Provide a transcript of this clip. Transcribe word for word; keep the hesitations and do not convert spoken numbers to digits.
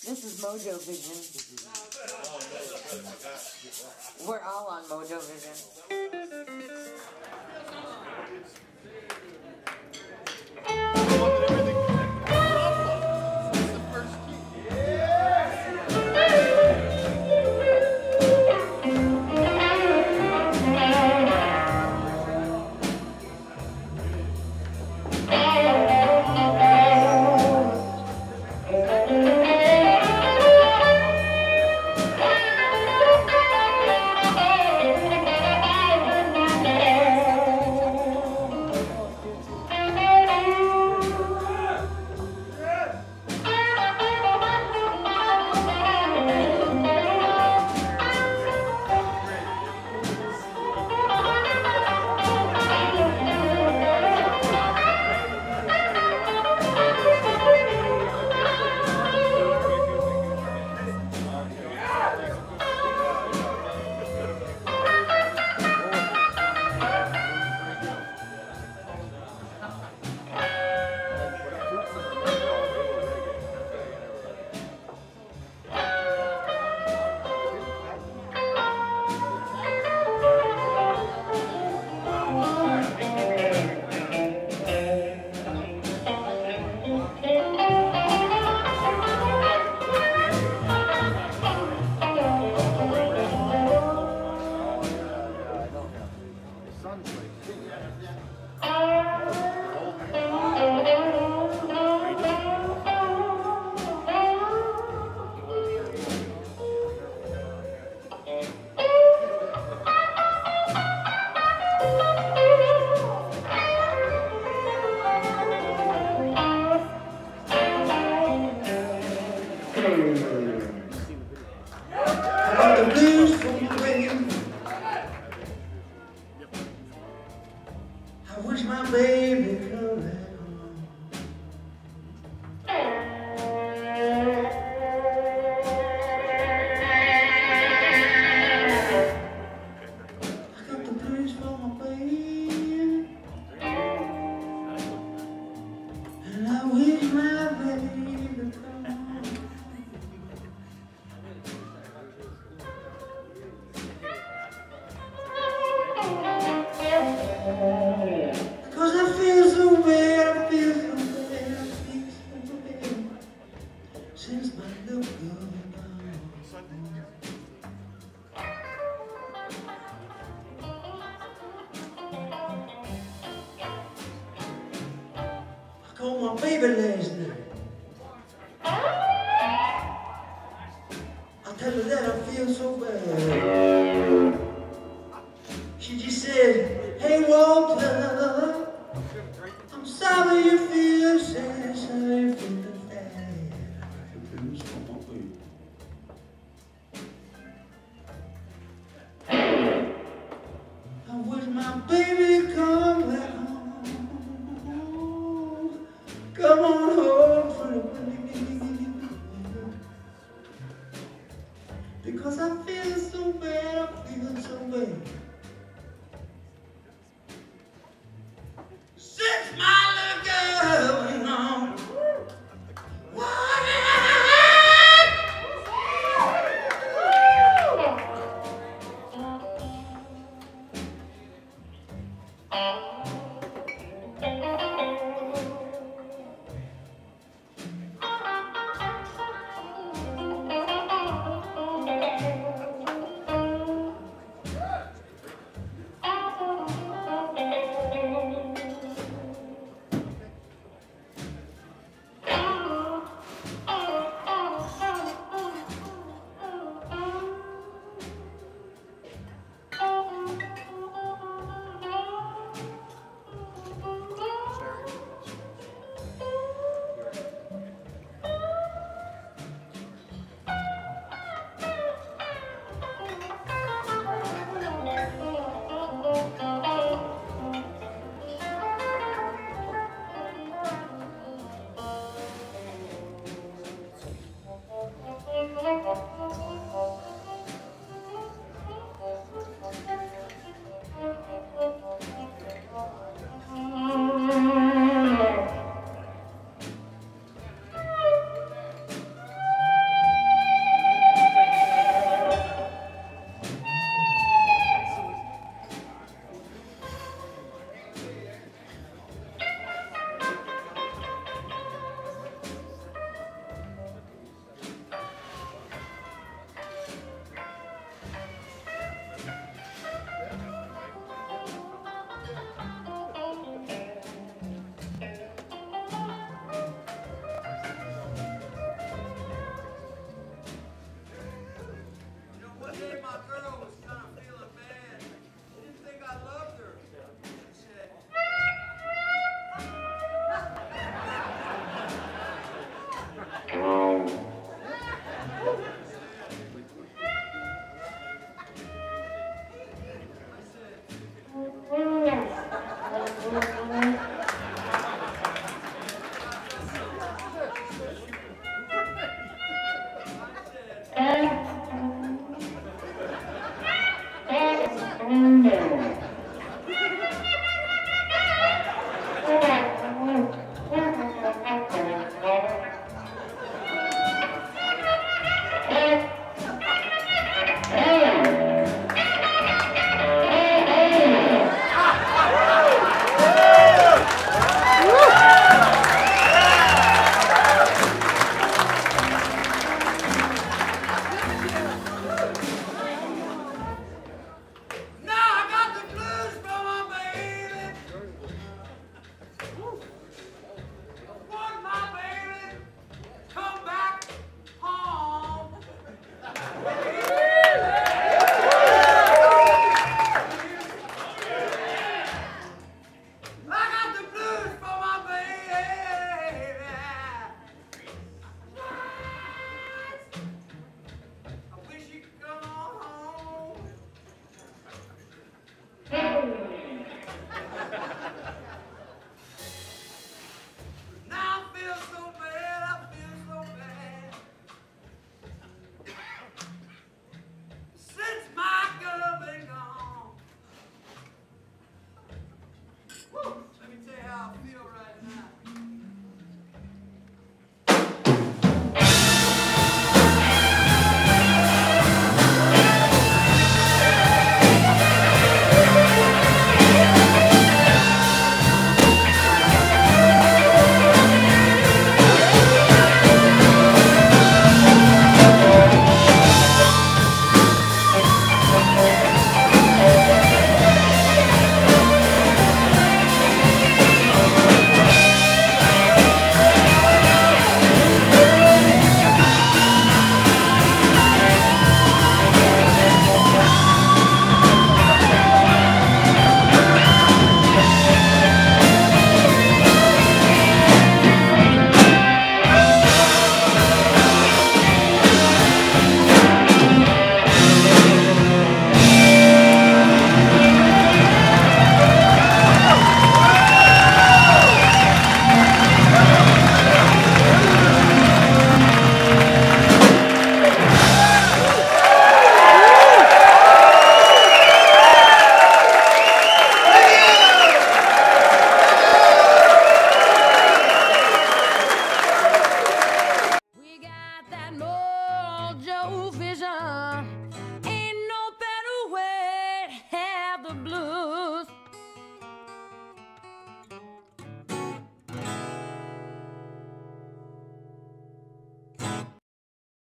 This is MoeJoeVision. We're all on MoeJoeVision. I wish my baby come back home. I got the blues for my baby, and I wish my baby come home. Cause I feel so bad, I feel so bad, I feel so bad since my love gone. I called my baby last night. I tell her that I feel so bad. She just said, hey Walter, I'm sorry you feel sad, sorry you feel bad. Blues for my baby. I wish my baby come back home. Come on home for the baby. Because I feel so bad, I feel so bad. Since my little girl went home. MoeJoeVision.